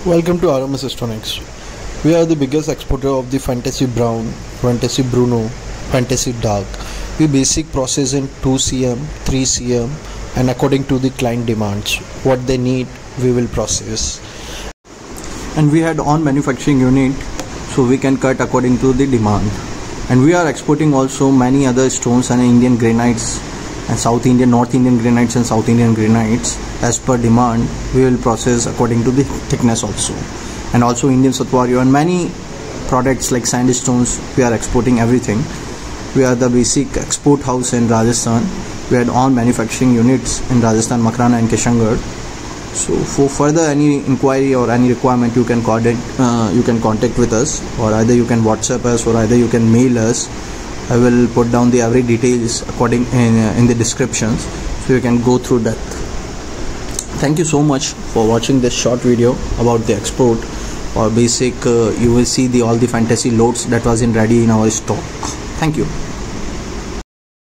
Welcome to RMS Electronics. We are the biggest exporter of the Fantasy Brown, Fantasy Bruno, Fantasy Dark. We basic process in 2cm, 3cm and according to the client demands. What they need, we will process. And we had on manufacturing unit, so we can cut according to the demand. And we are exporting also many other stones and Indian granites and North Indian granites and South Indian granites. As per demand, we will process according to the thickness also. And also Indian Satwario and many products like sandstones, we are exporting everything. We are the basic export house in Rajasthan. We had on manufacturing units in Rajasthan, Makrana and Kishangarh. So for further any inquiry or any requirement, you can contact with us, or either you can WhatsApp us, or either you can mail us. I will put down the every details according in the descriptions, so you can go through that. Thank you so much for watching this short video about the export or basic. You will see all the fantasy loads that was ready in our stock. Thank you.